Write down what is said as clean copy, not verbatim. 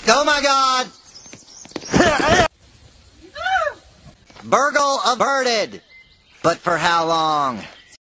Oh my God! Burgle averted! But for how long?